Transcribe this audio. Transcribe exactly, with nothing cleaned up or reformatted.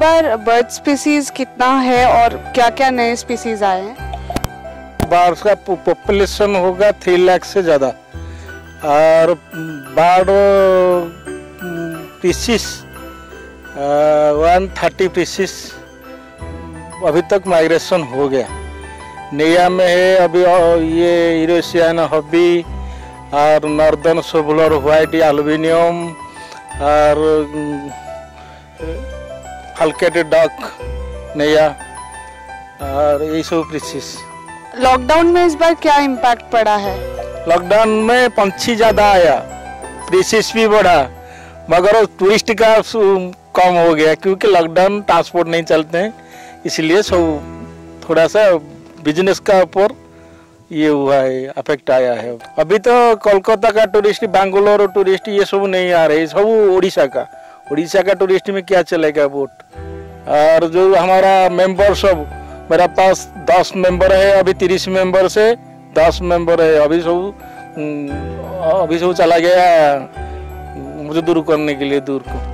बार bird species कितना है और क्या क्या नए स्पीसीज आए हैं? बाढ़ का पॉपुलेशन होगा थ्री लाख से ज़्यादा और बाढ़ पीसीस वन थर्टी पीसीस अभी तक माइग्रेशन हो गया। नया में है अभी ये यूरेशियन हॉबी और नॉर्दर्न सोबुलर व्हाइट एल्बिनियम और हल्केटेड डक नया और यही सब पीसीस। लॉकडाउन में इस बार क्या इम्पैक्ट पड़ा है? लॉकडाउन में पंछी ज़्यादा आया, पीसीस भी बढ़ा, मगर टूरिस्ट का कम हो गया क्योंकि लॉकडाउन ट्रांसपोर्ट नहीं चलते हैं, इसलिए सब थोड़ा सा बिजनेस का ऊपर ये हुआ है, अफेक्ट आया है। अभी तो कोलकाता का टूरिस्ट, बेंगलोर टूरिस्ट ये सब नहीं आ रहे, सब उड़ीसा का उड़ीसा का टूरिस्ट में क्या चलेगा बोट। और जो हमारा मेंबर सब, मेरा पास दस मेंबर है, अभी तीस मेंबर से दस मेंबर है, अभी सब अभी सब चला गया मुझे दूर करने के लिए दूर को।